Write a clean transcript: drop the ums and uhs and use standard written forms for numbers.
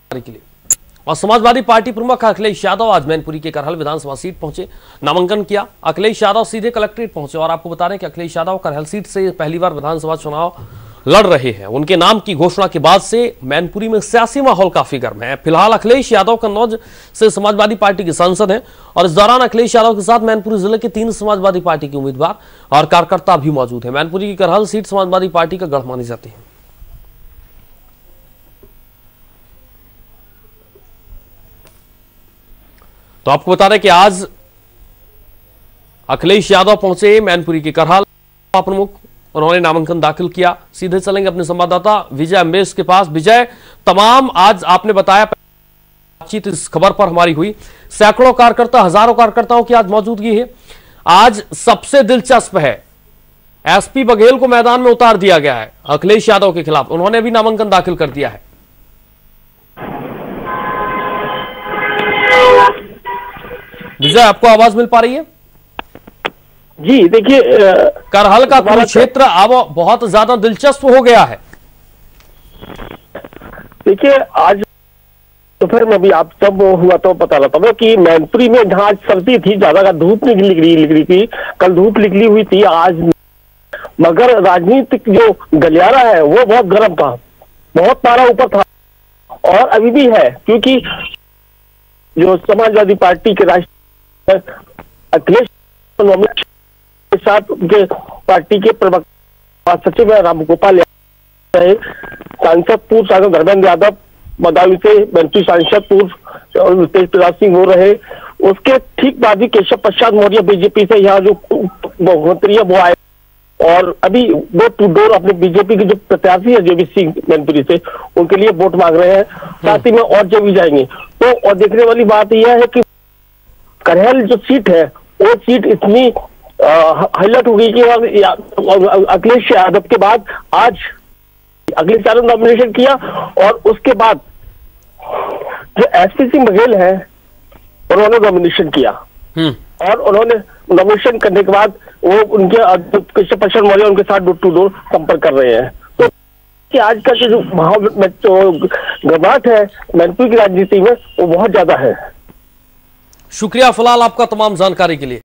के लिए। और समाजवादी पार्टी प्रमुख अखिलेश यादव आज मैनपुरी के करहल विधानसभा सीट पहुंचे, नामांकन किया। अखिलेश यादव सीधे कलेक्ट्रेट पहुंचे और आपको बता रहे हैं कि अखिलेश यादव करहल सीट से पहली बार विधानसभा चुनाव लड़ रहे हैं। उनके नाम की घोषणा के बाद से मैनपुरी में सियासी माहौल काफी गर्म है। फिलहाल अखिलेश यादव कन्नौज से समाजवादी पार्टी के सांसद हैं और इस दौरान अखिलेश यादव के साथ मैनपुरी जिले के 3 समाजवादी पार्टी के उम्मीदवार और कार्यकर्ता भी मौजूद हैं। मैनपुरी की करहल सीट समाजवादी पार्टी का गढ़ मानी जाती है। तो आपको बता दें कि आज अखिलेश यादव पहुंचे मैनपुरी के करहल प्रमुख, उन्होंने नामांकन दाखिल किया। सीधे चलेंगे अपने संवाददाता विजय अम्बेश के पास। विजय, तमाम आज आपने बताया बातचीत इस खबर पर हमारी हुई, सैकड़ों कार्यकर्ता, हजारों कार्यकर्ताओं की आज मौजूदगी है। आज सबसे दिलचस्प है, एसपी बघेल को मैदान में उतार दिया गया है अखिलेश यादव के खिलाफ, उन्होंने भी नामांकन दाखिल कर दिया है। विजय, आपको आवाज मिल पा रही है? जी देखिए, करहल का कुरुक्षेत्र अब बहुत ज्यादा दिलचस्प हो गया है। देखिए, आज दोपहर में भी आप सब हुआ तो पता लगा था कि मैनपुरी में जहां सर्दी थी, ज्यादा का धूप निकली थी, कल धूप निकली हुई थी आज, मगर राजनीतिक जो गलियारा है वो बहुत गर्म था, बहुत पारा ऊपर था और अभी भी है, क्योंकि जो समाजवादी पार्टी के राष्ट्रीय अखिलेश के साथ उनके पार्टी के प्रवक्ता सचिव रामगोपाल यादव, सांसद पूर्व सांसद धर्मेंद्र यादव बदायूं से, मंत्री सांसद पूर्व तेज प्रताप सिंह हो रहे, उसके ठीक बाद ही केशव प्रसाद मौर्य बीजेपी से यहाँ जो मुख्यमंत्री है वो आए और अभी डोर टू डोर अपने बीजेपी के जो प्रत्याशी है जेबी सिंह मैनपुरी से, उनके लिए वोट मांग रहे हैं। साथ ही में और जो भी जाएंगे तो, और देखने वाली बात यह है कि करहल जो सीट है वो सीट इतनी हाईलाइट हो गई कि अखिलेश यादव के बाद आज अखिलेश यादव नॉमिनेशन किया और उसके बाद जो एसपी सिंह बघेल है उन्होंने नॉमिनेशन किया और उन्होंने नॉमिनेशन करने के बाद वो उनके केशव प्रसाद मौर्य उनके साथ डोर टू डोर संपर्क कर रहे हैं। तो कि आज का जो माहौल में जो घबराहट है मैनपुरी की राजनीति में वो बहुत ज्यादा है। शुक्रिया फिलहाल आपका तमाम जानकारी के लिए।